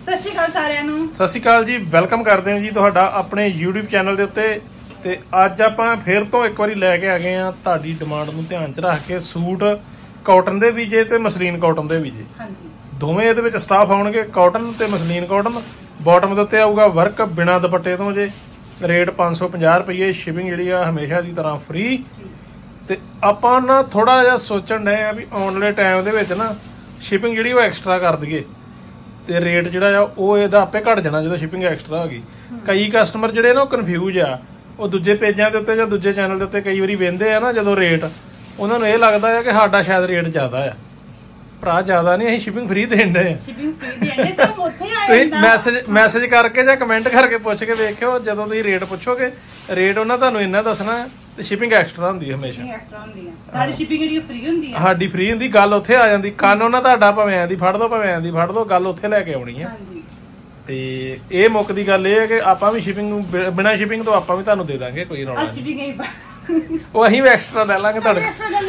ਸਤਿ ਸ਼੍ਰੀ ਅਕਾਲ ਸਾਰਿਆਂ ਨੂੰ। ਸਤਿ ਸ਼੍ਰੀ ਅਕਾਲ ਜੀ, ਵੈਲਕਮ ਕਰਦੇ ਹਾਂ ਜੀ ਤੁਹਾਡਾ ਆਪਣੇ YouTube ਚੈਨਲ ਦੇ ਉੱਤੇ। ਤੇ ਅੱਜ ਆਪਾਂ ਫਿਰ ਤੋਂ ਇੱਕ ਵਾਰੀ ਲੈ ਕੇ ਆ ਗਏ ਆ ਤੁਹਾਡੀ ਡਿਮਾਂਡ ਨੂੰ ਧਿਆਨ 'ਚ ਰੱਖ ਕੇ ਸੂਟ ਕਾਟਨ ਦੇ ਵੀ ਜੇ ਤੇ ਮਸਲੀਨ ਕਾਟਨ ਦੇ ਵੀ ਜੇ। ਹਾਂਜੀ, ਦੋਵੇਂ ਇਹਦੇ ਵਿੱਚ ਸਟਾਫ ਆਉਣਗੇ, ਕਾਟਨ ਤੇ ਮਸਲੀਨ ਕਾਟਨ। ਬਾਟਮ ਦੇ ਉੱਤੇ ਆਊਗਾ ਵਰਕ ਬਿਨਾ ਦੁਪੱਟੇ ਤੋਂ ਜੇ। ਰੇਟ 550 ਰੁਪਏ। ਸ਼ਿਪਿੰਗ ਜਿਹੜੀ ਆ ਹਮੇਸ਼ਾ ਦੀ ਤਰ੍ਹਾਂ ਫ੍ਰੀ। ਤੇ ਆਪਾਂ ਨਾ ਥੋੜਾ ਜਿਹਾ ਸੋਚਣ ਡਏ ਆ ਵੀ ਆਉਣ ਵਾਲੇ ਟਾਈਮ ਦੇ ਵਿੱਚ ਨਾ ਸ਼ਿਪਿੰਗ ਜਿਹੜੀ ਉਹ ਐਕਸਟਰਾ ਕਰ ਦਈਏ ਤੇ ਰੇਟ ਜਿਹੜਾ ਆ ਉਹ ਇਹਦਾ ਆਪੇ ਘਟ ਜਾਣਾ ਜਦੋਂ ਸ਼ਿਪਿੰਗ ਐਕਸਟਰਾ ਹੋ ਗਈ। ਕਈ ਕਸਟਮਰ ਜਿਹੜੇ ਨਾ ਉਹ ਕਨਫਿਊਜ਼ ਆ, ਉਹ ਦੂਜੇ ਪੇਜਾਂ ਦੇ ਉੱਤੇ ਜਾਂ ਦੂਜੇ ਚੈਨਲ ਦੇ ਉੱਤੇ ਕਈ ਵਾਰੀ ਵੇਖਦੇ ਆ ਨਾ ਜਦੋਂ ਰੇਟ, ਉਹਨਾਂ ਨੂੰ ਇਹ ਲੱਗਦਾ ਆ ਕਿ ਸਾਡਾ ਸ਼ਾਇਦ ਰੇਟ ਜ਼ਿਆਦਾ ਆ। ਭਰਾ ਜ਼ਿਆਦਾ ਨਹੀਂ, ਅਸੀਂ ਸ਼ਿਪਿੰਗ ਫ੍ਰੀ ਦੇਣ ਡਏ ਆ। ਸ਼ਿਪਿੰਗ ਫ੍ਰੀ ਦੇਣ ਤਾਂ ਉੱਥੇ ਆ ਤੁਸੀਂ ਮੈਸੇਜ ਕਰਕੇ ਜਾਂ ਕਮੈਂਟ ਕਰਕੇ ਪੁੱਛ ਕੇ ਵੇਖਿਓ, ਜਦੋਂ ਤੁਸੀਂ ਰੇਟ ਪੁੱਛੋਗੇ ਰੇਟ ਉਹਨਾਂ ਤੁਹਾਨੂੰ ਇੰਨਾ ਦੱਸਣਾ ਤੇ ਸ਼ਿਪਿੰਗ ਐਕਸਟਰਾ ਹੁੰਦੀ ਹੈ ਹਮੇਸ਼ਾ। ਐਕਸਟਰਾ ਹੁੰਦੀ ਆ, ਸਾਡੀ ਸ਼ਿਪਿੰਗ ਜਿਹੜੀ ਫ੍ਰੀ ਹੁੰਦੀ ਆ। ਸਾਡੀ ਫ੍ਰੀ ਹੁੰਦੀ, ਗੱਲ ਉੱਥੇ ਆ ਜਾਂਦੀ। ਕੰਨ ਉਹਨਾਂ ਤੁਹਾਡਾ ਭਾਵੇਂ ਆਂਦੀ ਫੜ ਦੋ ਭਾਵੇਂ ਆਂਦੀ ਫੜ ਦੋ, ਗੱਲ ਉੱਥੇ ਲੈ ਕੇ ਆਉਣੀ ਆ। ਹਾਂਜੀ, ਤੇ ਇਹ ਮੁੱਕ ਦੀ ਗੱਲ ਇਹ ਹੈ ਕਿ ਆਪਾਂ ਵੀ ਸ਼ਿਪਿੰਗ ਬਿਨਾਂ ਸ਼ਿਪਿੰਗ ਤੋਂ ਆਪਾਂ ਵੀ ਤੁਹਾਨੂੰ ਦੇ ਦਾਂਗੇ, ਕੋਈ ਰੌਲਾ ਨਹੀਂ। ਸ਼ਿਪਿੰਗ ਹੀ ਉਹ ਅਸੀਂ ਵੀ ਐਕਸਟਰਾ ਲੈ ਲਾਂਗੇ ਤੁਹਾਡੇ,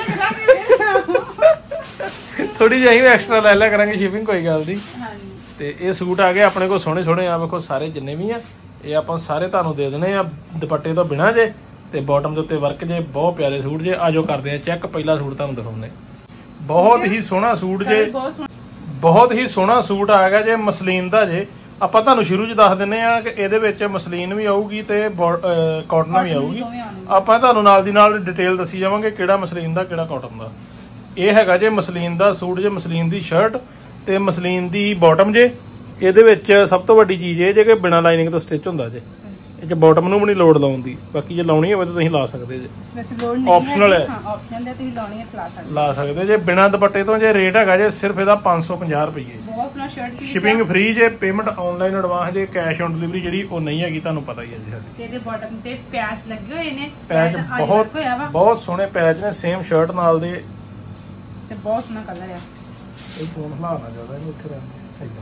ਥੋੜੀ ਜਿਹੀ ਅਸੀਂ ਵੀ ਐਕਸਟਰਾ ਲੈ ਲਿਆ ਕਰਾਂਗੇ ਸ਼ਿਪਿੰਗ, ਕੋਈ ਗੱਲ ਨਹੀਂ। ਤੇ ਇਹ ਸੂਟ ਆ ਗਏ ਆਪਣੇ ਕੋਲ ਸੋਹਣੇ ਸੋਹਣੇ ਆ, ਵੇਖੋ ਸਾਰੇ ਜਿੰਨੇ ਵੀ ਆ ਇਹ ਆਪਾਂ ਸਾਰੇ ਤੁਹਾਨੂੰ ਦੇ ਦੇਣੇ ਆ ਦੁਪੱਟੇ ਤੋਂ ਬਿਨਾਂ ਜੇ। ਤੇ ਬਾਟਮ ਦੇ ਉੱਤੇ ਵਰਕ ਜੇ, ਬਹੁਤ ਪਿਆਰੇ ਸੂਟ ਜੇ। ਆਜੋ ਕਰਦੇ ਆ ਚੈੱਕ। ਪਹਿਲਾ ਸੂਟ ਤੁਹਾਨੂੰ ਦਿਖਾਉਂਦੇ, ਬਹੁਤ ਹੀ ਸੋਹਣਾ ਸੂਟ ਜੇ, ਬਹੁਤ ਹੀ ਸੋਹਣਾ ਸੂਟ ਆ ਗਿਆ ਜੇ, ਮਸਲੀਨ ਦਾ ਜੇ। ਆਪਾਂ ਤੁਹਾਨੂੰ ਸ਼ੁਰੂ 'ਚ ਦੱਸ ਦਿੰਨੇ ਆ ਕਿ ਇਹਦੇ ਵਿੱਚ ਮਸਲੀਨ ਵੀ ਆਊਗੀ ਤੇ ਕਾਟਨ ਵੀ ਆਊਗੀ। ਆਪਾਂ ਤੁਹਾਨੂੰ ਨਾਲ ਦੀ ਨਾਲ ਡਿਟੇਲ ਦੱਸੀ ਜਾਵਾਂਗੇ ਕਿਹੜਾ ਮਸਲੀਨ ਦਾ ਕਿਹੜਾ ਕਾਟਨ ਦਾ। ਇਹ ਹੈਗਾ ਜੇ ਮਸਲੀਨ ਦਾ ਸੂਟ ਜੇ, ਮਸਲੀਨ ਦੀ ਸ਼ਰਟ ਤੇ ਮਸਲੀਨ ਦੀ ਬਾਟਮ ਜੇ। ਇਹਦੇ ਵਿੱਚ ਸਭ ਤੋਂ ਵੱਡੀ ਚੀਜ਼ ਇਹ ਜੇ ਕਿ ਬਿਨਾਂ ਲਾਈਨਿੰਗ ਤੋਂ ਸਟਿਚ ਹੁੰਦਾ ਜੇ। ਇਹ 'ਚ ਬਾਟਮ ਨੂੰ ਵੀ ਨਹੀਂ ਲੋੜ ਲਾਉਣ ਦੀ, ਬਾਕੀ ਜੇ ਲਾਉਣੀ ਹੋਵੇ ਤਾਂ ਤੁਸੀਂ ਲਾ ਸਕਦੇ ਜੇ, ਆਪਸ਼ਨਲ ਹੈ। ਆਪਸ਼ਨ ਹੈ, ਤੁਸੀਂ ਲਾਉਣੀ ਹੈ ਲਾ ਸਕਦੇ ਜੇ ਬਿਨਾਂ ਦੁਪੱਟੇ ਤੋਂ। ਜੇ ਰੇਟ ਹੈਗਾ ਜੇ ਸਿਰਫ ਇਹਦਾ 550 ਰੁਪਏ। ਬਹੁਤ ਸੋਹਣਾ ਸ਼ਰਟ ਪੀਸ। ਸ਼ਿਪਿੰਗ ਫ੍ਰੀ ਜੇ, ਪੇਮੈਂਟ ਆਨਲਾਈਨ ਐਡਵਾਂਸ ਜੇ, ਕੈਸ਼ ਔਨ ਡਿਲੀਵਰੀ ਜਿਹੜੀ ਉਹ ਨਹੀਂ ਹੈਗੀ, ਤੁਹਾਨੂੰ ਪਤਾ ਹੀ ਹੈ ਜੀ। ਸਾਡੀ ਤੇ ਇਹਦੇ ਬਾਟਮ ਤੇ ਪੈਚ ਲੱਗੇ ਹੋਏ ਨੇ, ਪੈਚ ਬਹੁਤ ਸੋਹਣੇ ਪੈਚ ਨੇ, ਸੇਮ ਸ਼ਰਟ ਨਾਲ ਦੇ। ਤੇ ਬਹੁਤ ਸੋਹਣਾ ਕਲਰ ਆ। ਇਹ ਫੋਨ ਹਿਲਾਉਣਾ ਜ਼ਿਆਦਾ ਨਹੀਂ, ਉੱਥੇ ਰਹਿੰਦੇ ਏਦਾਂ।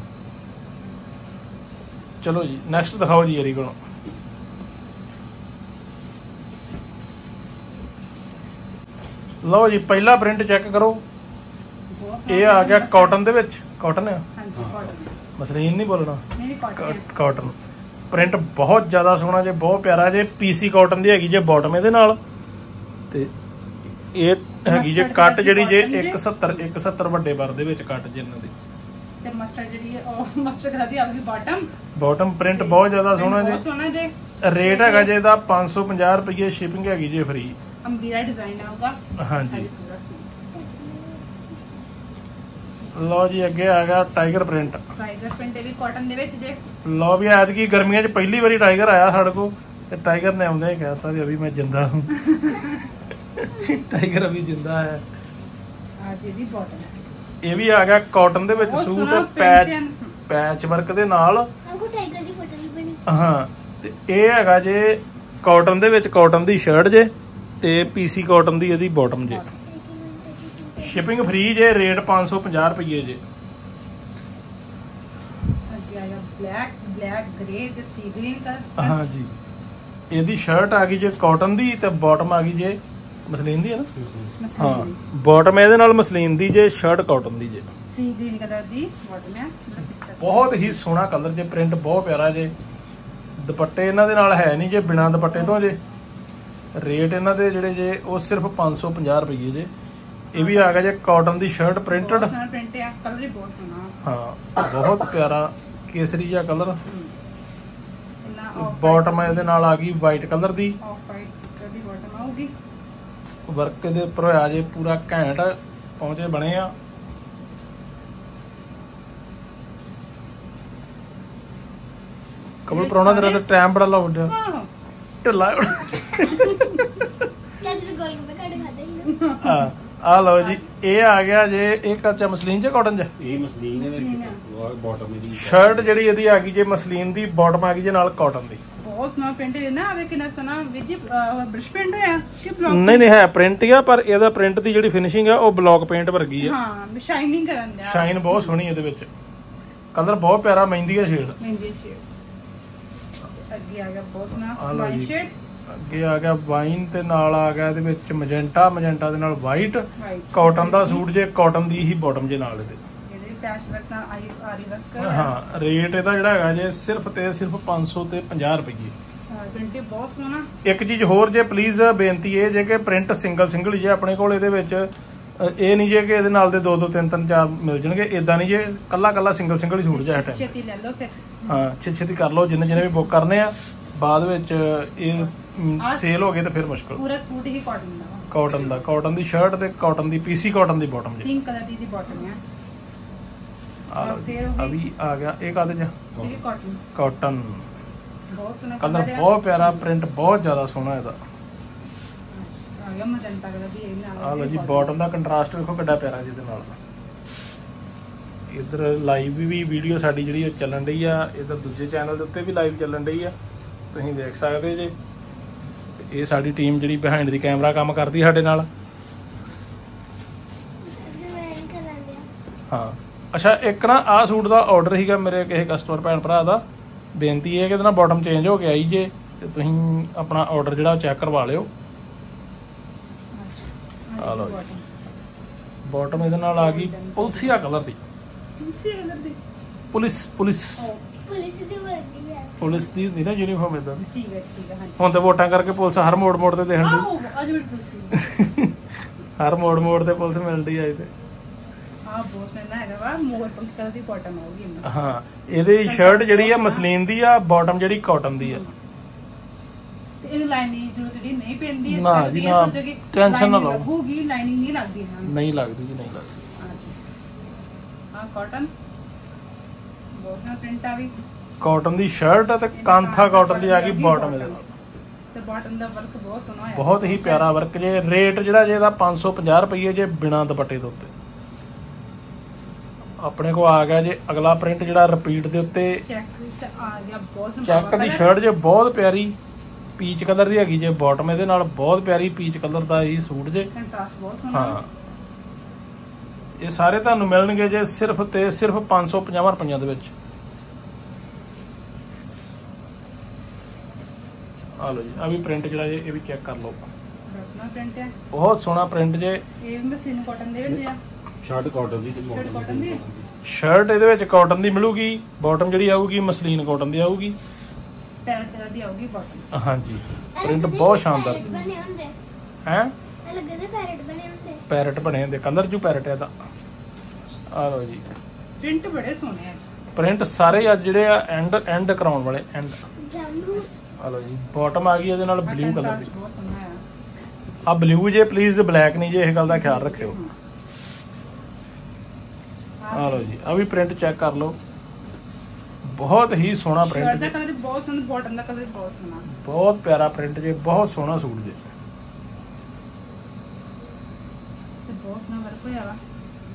ਚਲੋ ਜੀ ਨੈਕਸਟ ਦਿਖਾਓ ਜੀ। ਕੋਲ ਲਓ ਜੀ, ਪਹਿਲਾ ਪ੍ਰਿੰਟ ਚੈੱਕ ਕਰੋ। ਇਹ ਆ ਗਿਆ ਕਾਟਨ ਦੇ ਵਿੱਚ। ਕਾਟਨ ਆ, ਹਾਂਜੀ ਕਾਟਨ, ਮਸਲੀਨ ਨਹੀਂ ਬੋਲਣਾ, ਨਹੀਂ ਕਾਟਨ। ਪ੍ਰਿੰਟ ਬਹੁਤ ਜ਼ਿਆਦਾ ਸੋਹਣਾ ਜੇ, ਬਹੁਤ ਪਿਆਰਾ ਜੇ। ਪੀਸੀ ਕਾਟਨ ਦੀ ਹੈਗੀ ਜੇ ਬਾਟਮ ਇਹਦੇ ਨਾਲ। ਤੇ ਇਹ ਹੈਗੀ ਜੇ ਕੱਟ ਜਿਹੜੀ ਜੇ 170 ਵੱਡੇ ਬਰ ਦੇ ਵਿੱਚ ਕੱਟ ਜੇ ਇਹਨਾਂ ਦੀ। ਤੇ ਮਸਟਰਡ ਜਿਹੜੀ ਉਹ ਮਸਟਰਡ ਕਲਰ ਦੀ ਆਊਗੀ ਬਾਟਮ। ਬਾਟਮ ਪ੍ਰਿੰਟ ਬਹੁਤ ਜ਼ਿਆਦਾ ਸੋਹਣਾ ਜੇ। ਸੋਹਣਾ ਜੇ। ਰੇਟ ਹੈਗਾ ਜੇ ਇਹਦਾ 550 ਰੁਪਏ। ਸ਼ਿਪਿੰਗ ਹੈਗੀ ਜੇ ਫ੍ਰੀ। ਅੰਬੀਰਾ ਡਿਜ਼ਾਈਨ ਆਊਗਾ। ਹਾਂਜੀ, ਲਓ ਜੀ ਅੱਗੇ ਆ ਗਿਆ ਟਾਈਗਰ ਪ੍ਰਿੰਟ। ਟਾਈਗਰ ਪ੍ਰਿੰਟ ਵੀ ਕਾਟਨ ਦੇ ਵਿੱਚ ਜੇ। ਲਓ ਵੀ ਐਤਕੀ ਗਰਮੀਆਂ 'ਚ ਪਹਿਲੀ ਵਾਰੀ ਟਾਈਗਰ ਆਇਆ ਸਾਡੇ ਕੋਲ, ਤੇ ਟਾਈਗਰ ਨੇ ਆਉਂਦੇ ਹੀ ਕਹਿਤਾ ਵੀ ਅਭੀ ਮੈਂ ਜਿੰਦਾ ਹੂੰ। ਟਾਈਗਰ ਅਭੀ ਜਿੰਦਾ ਹੈ। ਅੱਜ ਇਹਦੀ ਬਾਟਮ ਇਹ ਵੀ ਆ ਗਿਆ ਕਾਟਨ ਦੇ ਵਿੱਚ ਸੂਟ, ਪੈਚ ਵਰਕ ਦੇ ਨਾਲ। ਟਾਈਗਰ ਦੀ ਫੋਟੋ ਵੀ ਬਣੀ। ਹਾਂ, ਤੇ ਇਹ ਹੈਗਾ ਜੇ ਕਾਟਨ ਦੇ ਵਿੱਚ, ਕਾਟਨ ਦੀ ਸ਼ਰਟ ਜੇ ਤੇ ਪੀਸੀ ਕਾਟਨ ਦੀ ਇਹਦੀ ਬਾਟਮ ਜੇ। ਸ਼ਿਪਿੰਗ ਫ੍ਰੀ ਜੇ। ਰੇਟ 550 ਰੁਪਏ ਜੇ। ਅੱਗੇ ਆ ਗਿਆ ਬਲੈਕ ਗ੍ਰੇ ਤੇ ਸੀ ਗ੍ਰੀਨ ਕਲਰ। ਹਾਂਜੀ, ਇਹਦੀ ਸ਼ਰਟ ਆ ਗਈ ਜੇ ਕਾਟਨ ਦੀ ਤੇ ਬਾਟਮ ਆ ਗਈ ਜੇ ਮਸਲੀਨ ਦੀ, ਹੈ ਨਾ। ਹਾਂ, ਬਾਟਮ ਇਹਦੇ ਨਾਲ ਮਸਲੀਨ ਦੀ ਜੇ, ਸ਼ਰਟ ਕਾਟਨ ਦੀ ਜੇ। ਸੀ ਗ੍ਰੀਨ ਕਲਰ ਦੀ ਬਾਟਮ ਹੈ। ਬਹੁਤ ਹੀ ਸੋਹਣਾ ਕਲਰ ਜੇ, ਪ੍ਰਿੰਟ ਬਹੁਤ ਪਿਆਰਾ ਜੇ। ਦੁਪੱਟੇ ਇਹਨਾਂ ਦੇ ਨਾਲ ਹੈ ਨਹੀਂ ਜੇ, ਬਿਨਾਂ ਦੁਪੱਟੇ ਤੋਂ ਜੇ। ਰੇਟ ਇਹਨਾਂ ਦੇ ਜਿਹੜੇ ਜੇ ਉਹ ਸਿਰਫ 550 ਰੁਪਏ ਜੇ। ਇਹ ਵੀ ਆ ਗਿਆ ਜੇ ਕਾਟਨ ਦੀ ਸ਼ਰਟ, ਪ੍ਰਿੰਟਡ। ਪ੍ਰਿੰਟ ਆ, ਕਲਰ ਵੀ ਬਹੁਤ ਸੋਹਣਾ। ਹਾਂ, ਬਹੁਤ ਪਿਆਰਾ ਕੇਸਰੀ ਜਿਹਾ ਕਲਰ। ਬਾਟਮ ਇਹਦੇ ਨਾਲ ਆ ਗਈ ਵਾਈਟ ਕਲਰ ਦੀ। ਆਫ ਵਾਈਟ ਕਲਰ ਦੀ ਬਾਟਮ ਆਊਗੀ। ਵਰਕ ਦੇ ਉੱਪਰ ਹੋਇਆ ਜੇ ਪੂਰਾ ਘੈਂਟ ਪਹੁੰਚੇ ਬਣੇ ਆ। ਕਬਲ ਪਰੋਣਾ ਤੇਰਾ ਤਾਂ ਟਾਈਮ ਬੜਾ ਲਾਉਂਦਾ, ਢਿੱਲਾ। ਹਾਂ, ਆ ਲਓ ਜੀ, ਇਹ ਆ ਗਿਆ ਜੇ। ਇਹ ਕੱਚਾ ਮਸਲੀਨ ਚ ਕਾਟਨ ਚ, ਇਹ ਮਸਲੀਨ ਹੈ। ਬਾਟਮ ਦੀ ਸ਼ਰਟ ਜਿਹੜੀ ਇਹਦੀ ਆ ਗਈ ਜੇ ਮਸਲੀਨ ਦੀ, ਬਾਟਮ ਆ ਗਈ ਜੇ ਨਾਲ ਕਾਟਨ ਦੀ। ਬਹੁਤ ਸੋਹਣਾ ਪ੍ਰਿੰਟ ਹੈ ਨਾ। ਆਵੇ ਕਿੰਨਾ ਸੋਹਣਾ ਵਿੱਚ ਬ੍ਰਸ਼ ਪ੍ਰਿੰਟ ਹੋਇਆ ਕਿ ਬਲੌਕ? ਨਹੀਂ ਹੈ ਪ੍ਰਿੰਟ ਹੀ ਆ, ਪਰ ਇਹਦਾ ਪ੍ਰਿੰਟ ਦੀ ਜਿਹੜੀ ਫਿਨਿਸ਼ਿੰਗ ਆ ਉਹ ਬਲੌਕ ਪੇਂਟ ਵਰਗੀ ਆ। ਹਾਂ, ਸ਼ਾਈਨਿੰਗ ਕਰਨ ਦਿਆ। ਸ਼ਾਈਨ ਬਹੁਤ ਸੋਹਣੀ ਇਹਦੇ ਵਿੱਚ। ਕਲਰ ਬਹੁਤ ਪਿਆਰਾ, ਮਹਿੰਦੀ ਆ ਸ਼ੇਡ। ਮਹਿੰਦੀ ਸ਼ੇਡ। ਅੱਗੇ ਆ ਗਿਆ ਬਹੁਤ ਸੋਹਣਾ ਵਾਈਟ ਸ਼ੇਡ। ਅੱਗੇ ਆ ਗਿਆ ਵਾਈਨ ਤੇ ਨਾਲ ਆ ਗਿਆ ਇਹਦੇ ਵਿੱਚ ਮਜੈਂਟਾ ਦੇ ਨਾਲ ਵਾਈਟ। ਕਾਟਨ ਦਾ ਸੂਟ ਜੇ, ਕਾਟਨ ਦੀ ਹੀ ਬਾਟਮ ਜੇ ਨਾਲ ਇਹਦੇ। ਪੈਚ ਵਰਕ ਨਾਲ ਆਰੀ ਵਰਕ ਹਾਂ ਰੇਟ ਇਹਦਾ ਜਿਹੜਾ ਹੈਗਾ ਜੇ ਸਿਰਫ 500 ਤੇ 50 ਰੁਪਏ। ਪ੍ਰਿੰਟ ਬਹੁਤ ਸੋਹਣਾ। ਇੱਕ ਚੀਜ਼ ਹੋਰ ਜੇ ਪਲੀਜ਼ ਬੇਨਤੀ ਇਹ ਜੇ ਕਿ ਪ੍ਰਿੰਟ ਸਿੰਗਲ ਹੀ ਜੇ ਆਪਣੇ ਕੋਲ ਇਹਦੇ ਵਿੱਚ ਇਹ ਨਹੀਂ ਜੇ ਕਿ ਇਹਦੇ ਨਾਲ ਦੇ 2 3 4 ਮਿਲ ਜਾਣਗੇ, ਇਦਾਂ ਨਹੀਂ ਜੇ ਕੱਲਾ ਸਿੰਗਲ ਹੀ ਸੂਟ ਜਾ ਟਾਈਮ। ਛੇਤੀ ਲੈ ਲਓ ਫਿਰ। ਹਾਂ ਛੇਤੀ ਕਰ ਲਓ, ਜਿੰਨੇ ਵੀ ਬੁੱਕ ਕਰਨੇ ਆ, ਬਾਅਦ ਵਿੱਚ ਇਹ ਸੇਲ ਹੋ ਗਏ ਤੇ ਫਿਰ ਮੁਸ਼ਕਲ। ਪੂਰਾ ਸੂਟ ਹੀ ਕਾਟਨ ਦਾ, ਕਾਟਨ ਦੀ ਸ਼ਰਟ ਤੇ ਕਾਟਨ ਦੀ ਪੀਸੀ ਕਾਟਨ ਦੀ ਬਾਟਮ ਜੀ, ਪਿੰਕ ਕਲਰ ਦੀ ਬਾਟਮ ਹੈ। ਅਭੀ ਆ ਗਿਆ ਇਹ ਕਾਹਦੇ ਚ? ਇਹ ਵੀ ਕਾਟਨ। ਕਾਟਨ ਬਹੁਤ ਸੋਹਣਾ ਕਲਰ, ਬਹੁਤ ਪਿਆਰਾ ਪ੍ਰਿੰਟ, ਬਹੁਤ ਜ਼ਿਆਦਾ ਸੋਹਣਾ ਇਹਦਾ। ਆ ਗਿਆ ਮਜੰਟਾ ਕਲਰ ਦੀ ਇਹ ਨਾਲ। ਆ ਲਓ ਜੀ ਬਾਟਮ ਦਾ ਕੰਟਰਾਸਟ ਵੇਖੋ ਕਿੱਡਾ ਪਿਆਰਾ ਜਿਹਦੇ ਨਾਲ। ਇਧਰ ਲਾਈਵ ਵੀ ਵੀਡੀਓ ਸਾਡੀ ਜਿਹੜੀ ਉਹ ਚੱਲਣ ਰਹੀ ਆ, ਇਧਰ ਦੂਜੇ ਚੈਨਲ ਦੇ ਉੱਤੇ ਵੀ ਲਾਈਵ ਚੱਲਣ ਰਹੀ ਆ, ਤੁਸੀਂ ਦੇਖ ਸਕਦੇ ਜੇ। ਇਹ ਸਾਡੀ ਟੀਮ ਜਿਹੜੀ ਬਿਹਾਈਂਡ ਦੀ ਕੈਮਰਾ ਕੰਮ ਕਰਦੀ ਸਾਡੇ ਨਾਲ। ਹਾਂ ਅੱਛਾ, ਇੱਕ ਨਾ ਆਹ ਸੂਟ ਦਾ ਆਰਡਰ ਸੀਗਾ ਮੇਰੇ ਕਿਸੇ ਕਸਟਮਰ ਭੈਣ ਭਰਾ ਦਾ, ਬੇਨਤੀ ਹੈ ਕਿ ਇਹਦੇ ਨਾਲ ਬਾਟਮ ਚੇਂਜ ਹੋ ਕੇ ਆਈ ਜੇ, ਤੇ ਤੁਸੀਂ ਆਪਣਾ ਆਰਡਰ ਜਿਹੜਾ ਚੈੱਕ ਕਰਵਾ ਲਿਓ। ਆ ਲਓ ਜੀ ਬਾਟਮ ਇਹਦੇ ਨਾਲ ਆ ਗਈ ਪੁਲਸੀਆ ਕਲਰ ਦੀ। ਪੁਲਿਸ ਦੀ ਹੁੰਦੀ ਨਾ ਯੂਨੀਫਾਰਮ ਇਦਾਂ ਦੀ। ਠੀਕ ਹੈ ਹਾਂਜੀ। ਹੁਣ ਤੇ ਵੋਟਾਂ ਕਰਕੇ ਪੁਲਿਸ ਹਰ ਮੋੜ ਤੇ ਦੇਖਣ ਦੀ, ਅੱਜ ਵੀ ਪੁਲਿਸ ਹਰ ਮੋੜ ਤੇ ਪੁਲਿਸ ਮਿਲਦੀ ਆ ਇਹਦੇ। ਬਹੁਤ ਸੋਹਣਾ ਹੈਗਾ ਵਾ, ਮੋਰ ਪੰਖ ਕਲਰ ਦੀ ਬਾਟਮ ਆਉਗੀ ਇਹਨਾਂ। ਹਾਂ ਇਹਦੀ ਸ਼ਰਟ ਜਿਹੜੀ ਆ ਮਸਲੀਨ ਦੀ ਆ, ਬਾਟਮ ਜਿਹੜੀ ਕਾਟਨ ਦੀ ਆ। ਇਹ ਲਾਈਨਿੰਗ ਜ਼ਰੂਰਤ ਜਿਹੜੀ ਨਹੀਂ ਪੈਂਦੀ, ਨਾ ਜੀ ਨਾ, ਟੈਨਸ਼ਨ ਨਾ ਲਓ, ਲੱਗੂਗੀ ਲਾਈਨਿੰਗ ਨਹੀਂ ਲੱਗਦੀ ਇਹਨਾਂ ਨੂੰ। ਨਹੀਂ ਲੱਗਦੀ ਜੀ, ਨਹੀਂ ਲੱਗਦੀ। ਹਾਂ ਕਾਟਨ ਬਹੁਤ ਸੋਹਣਾ ਪ੍ਰਿੰਟ ਆ ਵੀ। ਕਾਟਨ ਦੀ ਸ਼ਰਟ ਤੇ ਕਾਂਥਾ ਕਾਟਨ ਦੀ ਆ ਗਈ ਬਾਟਮ ਇਹਦੇ ਨਾਲ, ਤੇ ਬਾਟਮ ਦਾ ਵਰਕ ਬਹੁਤ ਸੋਹਣਾ ਹੈ, ਬਹੁਤ ਹੀ ਪਿਆਰਾ ਵਰਕ ਜੇ। ਰੇਟ ਜਿਹੜਾ ਜੇ ਇਹਦਾ 550 ਰੁਪਏ ਜੇ ਬਿਨਾ ਦੁਪੱਟੇ ਦੇ ਉੱਤੇ। ਆਪਣੇ ਕੋ ਆ ਗਿਆ ਜੇ ਅਗਲਾ ਪ੍ਰਿੰਟ ਜਿਹੜਾ ਰਿਪੀਟ ਦੇ ਉੱਤੇ ਚੈੱਕ ਵਿੱਚ ਆ ਗਿਆ, ਬਹੁਤ ਸੋਹਣਾ ਚੈੱਕ ਦੀ ਸ਼ਰਟ ਜੇ, ਬਹੁਤ ਪਿਆਰੀ ਪੀਚ ਕਲਰ ਦੀ ਹੈਗੀ ਜੇ ਬਾਟਮ ਇਹਦੇ ਨਾਲ, ਬਹੁਤ ਪਿਆਰੀ ਪੀਚ ਕਲਰ ਦਾ ਇਹ ਸੂਟ ਜੇ। ਕੰਟਰਾਸਟ ਬਹੁਤ ਸੋਹਣਾ। ਹਾਂ ਇਹ ਸਾਰੇ ਤੁਹਾਨੂੰ ਮਿਲਣਗੇ ਜੇ ਸਿਰਫ 550 ਰੁਪਈਆਂ ਦੇ ਵਿੱਚ। ਆ ਲਓ ਜੀ ਆ ਵੀ ਪ੍ਰਿੰਟ ਜਿਹੜਾ ਜੇ ਇਹ ਵੀ ਚੈੱਕ ਕਰ ਲਓ, ਬਹੁਤ ਸੋਹਣਾ ਪ੍ਰਿੰਟ ਹੈ, ਬਹੁਤ ਸੋਹਣਾ ਪ੍ਰਿੰਟ ਜੇ। ਇਹ ਵੀ ਮਸਲੀਨ ਕਾਟਨ ਦੇ ਵਿੱਚ ਆ। ਸ਼ਰਟ ਕਾਟਨ ਦੀ ਤੇ ਸ਼ਰਟ ਕਾਟਨ ਦੀ, ਸ਼ਰਟ ਇਹਦੇ ਵਿੱਚ ਕਾਟਨ ਦੀ ਮਿਲੂਗੀ, ਬਾਟਮ ਜਿਹੜੀ ਆਊਗੀ ਮਸਲੀਨ ਕਾਟਨ ਦੀ ਆਊਗੀ, ਪੈਰਟ ਕਲਰ ਦੀ ਆਊਗੀ ਬਾਟਮ। ਹਾਂਜੀ ਪ੍ਰਿੰਟ ਬਹੁਤ ਸ਼ਾਨਦਾਰ ਬਣੇ ਹੁੰਦੇ ਹੈ। ਅਲੱਗ ਦੇ ਪੈਰਟ ਬਣੇ ਹੁੰਦੇ, ਪੈਰਟ ਬਣੇ ਹੁੰਦੇ, ਕਲਰ ਜੂ ਪੈਰਟ ਇਹਦਾ। ਆ ਲਓ ਜੀ ਪ੍ਰਿੰਟ ਬੜੇ ਸੋਹਣੇ ਆ, ਪ੍ਰਿੰਟ ਸਾਰੇ ਅੱਜ ਜਿਹੜੇ ਆ ਐਂਡ ਕਰਾਉਣ ਵਾਲੇ ਐਂਡ। ਜਾਮੂ ਆ ਲਓ ਜੀ ਬਾਟਮ ਆ ਗਈ ਇਹਦੇ ਨਾਲ ਬਲੂ ਕਲਰ ਦੀ। ਬਹੁਤ ਸੋਹਣਾ ਆ। ਆ ਬਲੂ ਜੇ ਪਲੀਜ਼ ਬਲੈਕ ਨਹੀਂ ਜੇ, ਇਹ ਗੱਲ ਦਾ ਖਿਆਲ ਰੱਖਿਓ। ਆ ਲਓ ਜੀ ਆ ਵੀ ਪ੍ਰਿੰਟ ਚੈੱਕ ਕਰ ਲਓ, ਬਹੁਤ ਹੀ ਸੋਹਣਾ ਸ਼ਰਟ ਪ੍ਰਿੰਟ ਦਾ ਜੇ, ਕਲਰ ਬਹੁਤ ਸੋਹਣਾ, ਬਾਟਮ ਦਾ ਕਲਰ ਬਹੁਤ ਸੋਹਣਾ, ਬਹੁਤ ਪਿਆਰਾ ਪ੍ਰਿੰਟ ਜੇ, ਬਹੁਤ ਸੋਹਣਾ ਸੂਟ ਜੇ। ਤੇ ਬਹੁਤ ਸੋਹਣਾ ਵਰਕ ਹੋਇਆ ਵਾ।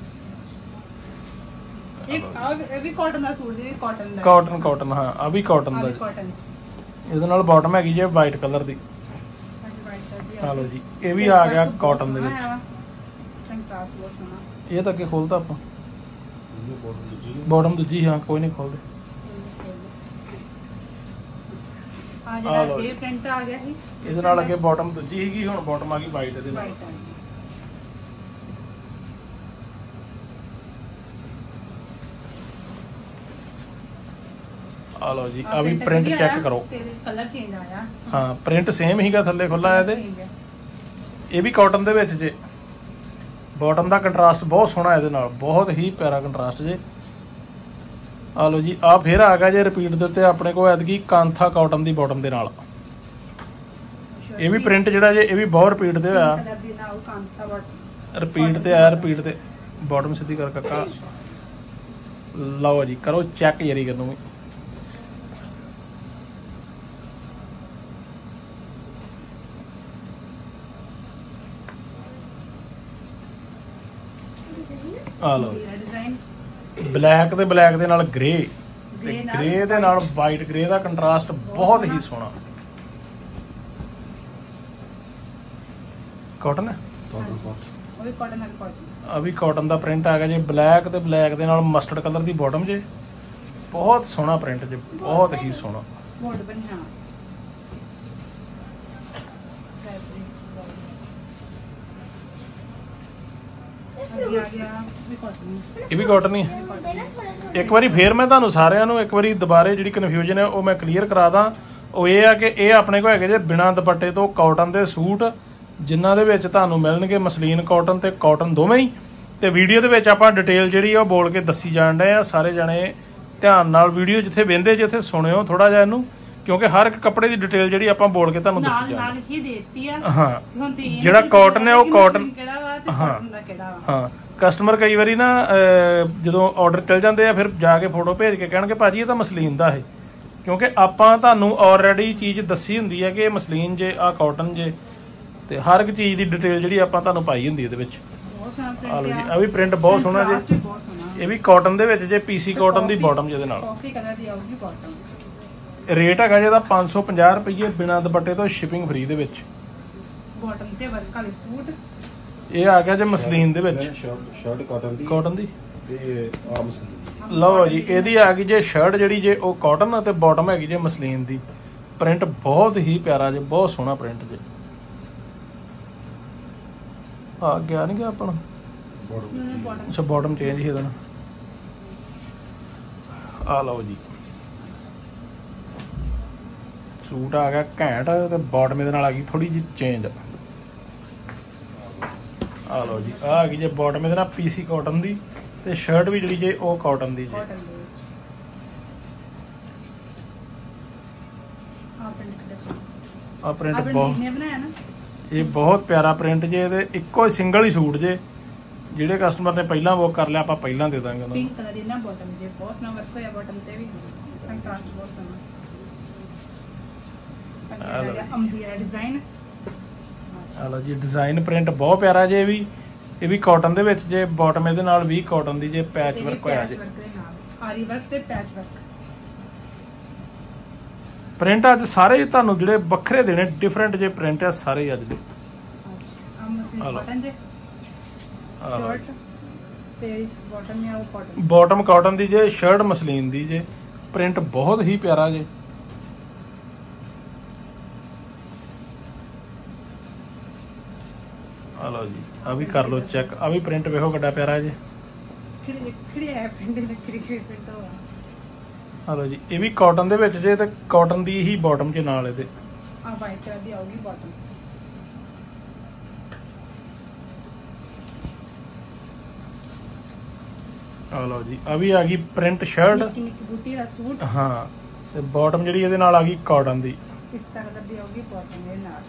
ਇਹ ਵੀ ਕਾਟਨ ਦਾ ਸੂਟ ਜੀ, ਕਾਟਨ ਦਾ ਕਾਟਨ ਹਾਂ ਆ ਵੀ ਕਾਟਨ ਦਾ ਜੀ। ਕਾਟਨ ਇਹਦੇ ਨਾਲ ਬਾਟਮ ਹੈਗੀ ਜੇ ਵਾਈਟ ਕਲਰ ਦੀ। ਅੱਜ ਵਾਈਟ ਕਲਰ ਦੀ ਆ ਲਓ ਜੀ ਇਹ ਵੀ ਆ ਗਿਆ ਕਾਟਨ ਦੇ ਵਿੱਚ। ਕੰਟਰਾਸਟ ਬਹੁਤ ਸੋਹਣਾ। ਇਹ ਤਾਂ ਅੱਗੇ ਖੋਲਦਾ ਆਪਾਂ, ਬਾਟਮ ਦੂਜੀ ਬਾਟਮ ਦੂਜੀ ਹਾਂ ਕੋਈ ਨਹੀਂ ਖੋਲਦੇ। ਆ ਜਿਹੜਾ ਇਹ ਪ੍ਰਿੰਟ ਆ ਗਿਆ ਸੀ, ਇਹਦੇ ਨਾਲ ਅੱਗੇ ਬਾਟਮ ਦੂਜੀ ਸੀਗੀ, ਹੁਣ ਬਾਟਮ ਆ ਗਈ ਵਾਈਟ ਇਹਦੇ ਨਾਲ। ਵਾਈਟ ਆ ਗਈ। ਆ ਲਓ ਜੀ ਆ ਵੀ ਪ੍ਰਿੰਟ ਚੈੱਕ ਕਰੋ। ਤੇਰੇ ਕਲਰ ਚੇਂਜ ਆਇਆ। ਹਾਂ ਪ੍ਰਿੰਟ ਸੇਮ ਹੀਗਾ, ਥੱਲੇ ਖੁੱਲਾ ਇਹਦੇ। ਇਹ ਵੀ ਕਾਟਨ ਦੇ ਵਿੱਚ ਜੇ, ਬਾਟਮ ਦਾ ਕੰਟਰਾਸਟ ਬਹੁਤ ਸੋਹਣਾ ਇਹਦੇ ਨਾਲ, ਬਹੁਤ ਹੀ ਪਿਆਰਾ ਕੰਟਰਾਸਟ ਜੇ। ਆ ਲਓ ਜੀ ਆ ਫੇਰ ਆ ਗਿਆ ਜੇ ਰਿਪੀਟ ਦੇ ਉੱਤੇ ਆਪਣੇ ਕੋਲ ਐਤਕੀ ਕਾਂਥਾ ਕਾਟਨ ਦੀ ਬਾਟਮ ਦੇ ਨਾਲ। ਇਹ ਵੀ ਪ੍ਰਿੰਟ ਜਿਹੜਾ ਜੇ ਇਹ ਵੀ ਬਹੁਤ ਰਿਪੀਟ ਤੇ ਹੋਇਆ, ਕਲਰ ਦੀ ਨਾਲ ਕਾਂਤਾ ਬਾਟਮ ਰਿਪੀਟ ਤੇ ਆਇਆ, ਰਿਪੀਟ ਤੇ ਬਾਟਮ ਸਿੱਧੀ ਕਰ ਕਾਕਾ। ਲਓ ਜੀ ਕਰੋ ਚੈੱਕ ਯਾਰੀ ਕਰਨੋਂ ਵੀ। ਆ ਲਓ ਡਿਜ਼ਾਈਨ ਬਲੈਕ ਤੇ ਬਲੈਕ ਦੇ ਨਾਲ ਗ੍ਰੇ, ਤੇ ਗ੍ਰੇ ਦੇ ਨਾਲ ਵਾਈਟ ਗ੍ਰੇ ਦਾ ਕੰਟਰਾਸਟ ਬਹੁਤ ਹੀ ਸੋਹਣਾ। ਕਾਟਨ ਹੈ ਉਹ ਵੀ ਕਾਟਨ ਨਾਲ ਕਾਟਨ। ਆ ਵੀ ਕਾਟਨ ਦਾ ਪ੍ਰਿੰਟ ਆ ਗਿਆ ਜੇ, ਬਲੈਕ ਤੇ ਬਲੈਕ ਦੇ ਨਾਲ ਮਸਟਰਡ ਕਲਰ ਦੀ ਬਾਟਮ ਜੇ, ਬਹੁਤ ਸੋਹਣਾ ਪ੍ਰਿੰਟ ਜੇ, ਬਹੁਤ ਹੀ ਸੋਹਣਾ। ਮੋਡ ਬਣਿਆ ਅੱਗੇ ਆ ਗਿਆ ਵੀ ਕਾਟਨ ਇਹ ਵੀ ਕਾਟਨ ਹੀ ਹੈ। ਹੁੰਦੇ ਨਾ ਥੋੜੇ ਥੋੜੇ। ਇੱਕ ਵਾਰੀ ਫੇਰ ਮੈਂ ਤੁਹਾਨੂੰ ਸਾਰਿਆਂ ਨੂੰ ਇੱਕ ਵਾਰੀ ਦੁਬਾਰੇ ਜਿਹੜੀ ਕਨਫਿਊਜ਼ਨ ਹੈ ਉਹ ਮੈਂ ਕਲੀਅਰ ਕਰਾ ਦਾਂ। ਉਹ ਇਹ ਆ ਕਿ ਇਹ ਆਪਣੇ ਕੋਲ ਹੈਗੇ ਜੇ ਬਿਨਾਂ ਦੁਪੱਟੇ ਤੋਂ ਕਾਟਨ ਦੇ ਸੂਟ, ਜਿਨ੍ਹਾਂ ਦੇ ਵਿੱਚ ਤੁਹਾਨੂੰ ਮਿਲਣਗੇ ਮਸਲੀਨ ਕਾਟਨ ਤੇ ਕਾਟਨ ਦੋਵੇਂ ਹੀ। ਤੇ ਵੀਡੀਓ ਦੇ ਵਿੱਚ ਆਪਾਂ ਡਿਟੇਲ ਜਿਹੜੀ ਆ ਉਹ ਬੋਲ ਕੇ ਦੱਸੀ ਜਾਣ ਡਏ ਆ। ਸਾਰੇ ਜਣੇ ਧਿਆਨ ਨਾਲ ਵੀਡੀਓ ਜਿੱਥੇ ਵਹਿੰਦੇ ਜਿੱਥੇ ਸੁਣਿਓ ਥੋੜਾ ਜਿਹਾ ਇਹਨੂੰ, ਕਿਉਂਕਿ ਹਰ ਇੱਕ ਕੱਪੜੇ ਦੀ ਡਿਟੇਲ ਜਿਹੜੀ ਆਪਾਂ ਬੋਲ ਕੇ ਤੁਹਾਨੂੰ ਦੱਸੀ ਨਾਲ ਜਾਣ। ਨਾਲ ਹੀ ਦੇਤੀ ਆ। ਹਾਂ ਹੁਣ ਤੇ ਇਹ ਜਿਹੜਾ ਨਹੀਂ ਕਾਟਨ ਹੈ ਉਹ ਕਿ ਕਾਟਨ ਕਿਹੜਾ ਵਾ ਤੇ ਹਾਂ। ਕਾਟਨ ਦਾ ਕਿਹੜਾ ਵਾ। ਹਾਂ ਕਸਟਮਰ ਕਈ ਵਾਰੀ ਨਾ ਜਦੋਂ ਆਰਡਰ ਚਲ ਜਾਂਦੇ ਆ ਫਿਰ ਜਾ ਕੇ ਫੋਟੋ ਭੇਜ ਕੇ ਕਹਿਣਗੇ ਭਾਜੀ ਇਹ ਤਾਂ ਮਸਲੀਨ ਦਾ ਹੈ, ਕਿਉਂਕਿ ਆਪਾਂ ਤੁਹਾਨੂੰ ਆਲਰੇਡੀ ਚੀਜ਼ ਦੱਸੀ ਹੁੰਦੀ ਹੈ ਕਿ ਇਹ ਮਸਲੀਨ ਜੇ ਆ ਕਾਟਨ ਜੇ, ਤੇ ਹਰ ਇੱਕ ਚੀਜ਼ ਦੀ ਡਿਟੇਲ ਜਿਹੜੀ ਆਪਾਂ ਤੁਹਾਨੂੰ ਪਾਈ ਹੁੰਦੀ ਇਹਦੇ ਵਿੱਚ। ਬਹੁਤ ਸੋਹਣਾ ਆ ਲਓ ਪ੍ਰਿੰਟ ਜੀ ਆ ਵੀ ਪ੍ਰਿੰਟ ਬਹੁਤ ਸੋਹਣਾ Contrast ਜੇ। ਵੀ ਬਹੁਤ ਸੋਹਣਾ। ਇਹ ਵੀ ਕਾਟਨ ਦੇ ਵਿੱਚ ਜੇ ਪੀਸੀ ਕਾਟਨ ਦੀ ਬਾਟਮ ਜਿਹਦੇ ਨਾਲ। ਕਾਫੀ ਕਲਰ ਦੀ ਆਉਗੀ ਬਾਟਮ। ਰੇਟ ਹੈਗਾ ਜਿਹਦਾ 550 ਰੁਪਏ ਬਿਨਾਂ ਦੁਪੱਟੇ ਤੋਂ, ਸ਼ਿਪਿੰਗ ਫ੍ਰੀ ਦੇ ਵਿੱਚ। ਬਾਟਮ ਤੇ ਵਰਕ ਵਾਲੇ ਸੂਟ। ਇਹ ਆ ਗਿਆ ਜੇ ਮਸਲੀਨ ਦੇ ਵਿੱਚ ਸ਼ਰਟ ਕਾਟਨ ਦੀ ਕਾਟਨ ਦੀ। ਤੇ ਆ ਮਸਲੀਨ। ਲਓ ਜੀ ਇਹਦੀ ਆ ਗਈ ਜੇ ਸ਼ਰਟ ਜਿਹੜੀ ਜੇ ਉਹ ਕਾਟਨ ਅਤੇ ਬਾਟਮ ਹੈਗੀ ਜੇ ਮਸਲੀਨ ਦੀ। ਪ੍ਰਿੰਟ ਬਹੁਤ ਹੀ ਪਿਆਰਾ ਜੇ, ਬਹੁਤ ਸੋਹਣਾ ਪ੍ਰਿੰਟ ਜੇ। ਆ ਗਿਆ ਨਹੀਂ ਗਿਆ ਆਪਣਾ। ਬਾਟਮ ਅੱਛਾ ਬਾਟਮ ਚੇਂਜ ਹੀ ਇਹਦਾ। ਆ ਲਓ ਜੀ ਸੂਟ ਆ ਗਿਆ ਘੈਂਟ ਤੇ ਬਾਟਮ ਇਹਦੇ ਨਾਲ ਆ ਗਈ ਥੋੜੀ ਜਿਹੀ ਚੇਂਜ। ਆ ਲਓ ਜੀ ਆ ਗਈ ਜੇ ਬਾਟਮ ਇਹਦੇ ਨਾਲ ਪੀਸੀ ਕਾਟਨ ਦੀ, ਤੇ ਸ਼ਰਟ ਵੀ ਜਿਹੜੀ ਜੇ ਉਹ ਕਾਟਨ ਦੀ ਜੇ। ਕਾਟਨ ਦੇ ਵਿੱਚ ਆ ਪ੍ਰਿੰਟ ਕਿਹੜਾ ਸੋਹਣਾ। ਆ ਪ੍ਰਿੰਟ ਆਪਣੇ ਬਹੁਤ, ਨੇ ਬਣਾਇਆ ਨਾ। ਇਹ ਬਹੁਤ ਪਿਆਰਾ ਪ੍ਰਿੰਟ ਜੇ। ਇਹਦੇ ਇੱਕੋ ਹੀ ਸਿੰਗਲ ਹੀ ਸੂਟ ਜੇ। ਜਿਹੜੇ ਕਸਟਮਰ ਨੇ ਪਹਿਲਾਂ ਬੁੱਕ ਕਰ ਲਿਆ ਆਪਾਂ ਪਹਿਲਾਂ ਦੇ ਦਾਂਗੇ ਉਹਨਾਂ ਨੂੰ। ਪਿੰਕ ਕਲਰ ਦੀ ਨਾ ਬਾਟਮ ਜੇ ਬਹੁਤ ਸੋਹਣਾ ਵਰਕ ਹੋਇਆ ਬਾਟਮ ਤੇ ਵੀ। ਕੰਟਰਾਸਟ ਬਹੁਤ ਸੋਹਣਾ। ਆ ਲਓ ਅੱਗੇ ਅੰਬੀਰਾ ਡਿਜ਼ਾਈਨ। ਆ ਲਓ ਜੀ ਡਿਜ਼ਾਈਨ ਪ੍ਰਿੰਟ ਬਹੁਤ ਪਿਆਰਾ ਜੇ। ਇਹ ਵੀ ਕਾਟਨ ਦੇ ਵਿੱਚ ਜੇ, ਬਾਟਮ ਇਹਦੇ ਨਾਲ ਵੀ ਕਾਟਨ ਦੀ ਜੇ, ਪੈਚ ਵਰਕ ਹੋਇਆ ਜੇ। ਆਰੀ ਵਰਕ ਤੇ ਪੈਚ ਵਰਕ। ਪ੍ਰਿੰਟ ਅੱਜ ਸਾਰੇ ਤੁਹਾਨੂੰ ਜਿਹੜੇ ਵੱਖਰੇ ਦੇਣੇ, ਡਿਫਰੈਂਟ ਜੇ ਪ੍ਰਿੰਟ ਆ ਸਾਰੇ ਅੱਜ ਦੇ। ਆ ਮਸਲੀਨ ਆ ਲਓ। ਕਾਟਨ ਜੇ ਆ ਲਓ ਸ਼ਰਟ ਤੇ ਇਸ ਬਾਟਮ ਹੈ ਉਹ ਕਾਟਨ। ਬਾਟਮ ਕਾਟਨ ਦੀ ਜੇ, ਸ਼ਰਟ ਮਸਲੀਨ ਦੀ ਜੇ। ਪ੍ਰਿੰਟ ਬਹੁਤ ਹੀ ਪਿਆਰਾ ਜੇ। ਆ ਲਓ ਜੀ ਆ ਵੀ ਕਰ ਲਓ ਚੈੱਕ। ਆ ਵੀ ਪ੍ਰਿੰਟ ਵੇਖੋ ਕਿੱਡਾ ਪਿਆਰਾ ਜੇ। ਖੜੀ ਹੈ ਪ੍ਰਿੰਟ ਦੇ ਪ੍ਰਿੰਟ ਹੋਆ। ਆ ਲਓ ਜੀ ਇਹ ਵੀ ਕਾਟਨ ਦੇ ਵਿੱਚ ਜੇ, ਤੇ ਕਾਟਨ ਦੀ ਹੀ ਬਾਟਮ ਜੇ ਨਾਲ ਇਹਦੇ। ਆ ਵਾਈਟ ਕਲਰ ਦੀ ਆਉਗੀ ਬਾਟਮ। ਆ ਲਓ ਜੀ ਆ ਵੀ ਆ ਗਈ ਪ੍ਰਿੰਟ ਸ਼ਰਟ। ਨਿੱਕੀ ਨਿੱਕੀ ਬੂਟੀ ਦਾ ਸੂਟ। ਹਾਂ ਤੇ ਬਾਟਮ ਜਿਹੜੀ ਇਹਦੇ ਨਾਲ ਆ ਗਈ ਕਾਟਨ ਦੀ। ਇਸ ਤਰ੍ਹਾਂ ਦੀ ਆਉਗੀ ਬਾਟਮ ਦੇ ਨਾਲ।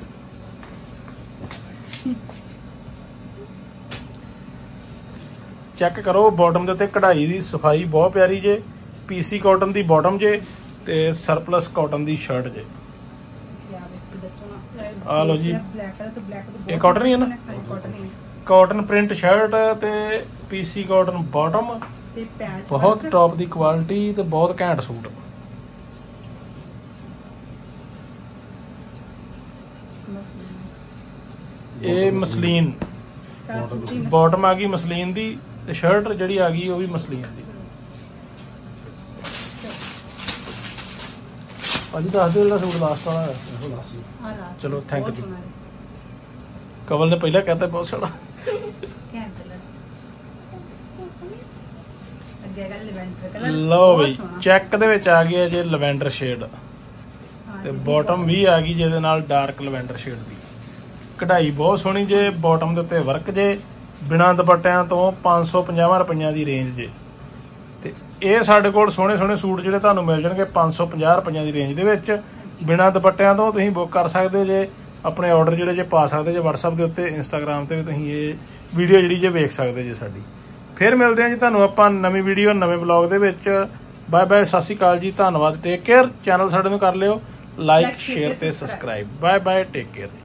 ਚੈੱਕ ਕਰੋ ਬਾਟਮ ਦੇ ਉੱਤੇ ਕਢਾਈ ਦੀ ਸਫਾਈ ਬਹੁਤ ਪਿਆਰੀ ਜੇ। ਪੀਸੀ ਕਾਟਨ ਦੀ ਬਾਟਮ ਜੇ, ਤੇ ਸਰਪਲਸ ਕਾਟਨ ਦੀ ਸ਼ਰਟ ਜੇ। ਯਾ ਵੇਖ ਦੱਸਣਾ। ਆ ਲਓ ਜੀ। ਬਲੈਕ ਕਲਰ ਤੇ ਬਲੈਕ ਤੋਂ ਇਹ cotton ਹੀ ਹੈ ਨਾ? ਕਾਟਨ ਹੀ ਹੈ। ਕਾਟਨ ਪ੍ਰਿੰਟ ਸ਼ਰਟ ਤੇ ਪੀਸੀ ਕਾਟਨ ਬਾਟਮ। ਤੇ ਪੈਚ ਬਹੁਤ work। ਟੌਪ ਦੀ ਕੁਆਲਿਟੀ ਤੇ ਬਹੁਤ ਘੈਂਟ ਸੂਟ। ਇਹ ਮਸਲੀਨ ਸਾਰਾ ਸੂਟ ਹੀ ਬਾਟਮ ਆ ਗਈ ਮਸਲੀਨ ਦੀ, ਤੇ ਸ਼ਰਟ ਜਿਹੜੀ ਆ ਗਈ ਉਹ ਵੀ ਮਸਲੀਨ ਦੀ। ਭਾਜੀ ਦੱਸ ਦਿਓ ਜਿਹੜਾ ਸੂਟ ਲਾਸਟ ਵਾਲਾ ਹੈ। ਇਹੋ ਲਾਸਟ। ਆ ਲਾਸਟ ਚਲੋ, thank ਬਹੁਤ you। ਸੋਹਣਾ ਹੈ। ਕਵਲ ਨੇ ਪਹਿਲਾਂ ਕਹਿਤਾ ਬਹੁਤ ਸੋਹਣਾ। ਘੈਂਟ ਕਲਰ। ਅੱਗੇ ਗੱਲ ਲੈਵੈਂਡਰ ਕਲਰ। ਲਓ ਬਈ ਚੈੱਕ ਦੇ ਵਿੱਚ ਆ ਗਿਆ ਜੇ ਲਵੈਂਡਰ ਸ਼ੇਡ, ਹਾਂ ਤੇ ਜੀ, ਬਾਟਮ ਵੀ ਆ ਗਈ ਜਿਹਦੇ ਨਾਲ ਡਾਰਕ ਲਵੈਂਡਰ ਸ਼ੇਡ ਦੀ। ਕਢਾਈ ਬਹੁਤ ਸੋਹਣੀ ਜੇ। ਬਾਟਮ ਦੇ ਉੱਤੇ ਵਰਕ ਜੇ। ਬਿਨਾਂ ਦੁਪੱਟਿਆਂ ਤੋਂ 550 ਰੁਪਈਆਂ ਦੀ ਰੇਂਜ ਜੇ। ਤੇ ਇਹ ਸਾਡੇ ਕੋਲ ਸੋਹਣੇ ਸੋਹਣੇ ਸੂਟ ਜਿਹੜੇ ਤੁਹਾਨੂੰ ਮਿਲ ਜਾਣਗੇ 550 ਰੁਪਈਆਂ ਦੀ ਰੇਂਜ ਦੇ ਵਿੱਚ। ਬਿਨਾਂ ਦੁਪੱਟਿਆਂ ਤੋਂ ਤੁਸੀਂ ਬੁੱਕ ਕਰ ਸਕਦੇ ਜੇ। ਆਪਣੇ ਆਰਡਰ ਜਿਹੜੇ ਜੇ ਪਾ ਸਕਦੇ ਜੇ WhatsApp ਦੇ ਉੱਤੇ, Instagram ਤੇ ਵੀ ਤੁਸੀਂ ਇਹ ਵੀਡੀਓ ਜਿਹੜੀ ਜੇ ਵੇਖ ਸਕਦੇ ਜੇ ਸਾਡੀ। ਫਿਰ ਮਿਲਦੇ ਹਾਂ ਜੀ ਤੁਹਾਨੂੰ ਆਪਾਂ ਨਵੀਂ ਵੀਡੀਓ ਨਵੇਂ ਵਲੌਗ ਦੇ ਵਿੱਚ। ਬਾਏ ਬਾਏ, ਸਤਿ ਸ਼੍ਰੀ ਅਕਾਲ ਜੀ, ਧੰਨਵਾਦ, ਟੇਕ ਕੇਅਰ। ਚੈਨਲ ਸਾਡੇ ਨੂੰ ਕਰ ਲਿਓ ਲਾਈਕ, ਸ਼ੇਅਰ ਤੇ subscribe. Bye bye, take care.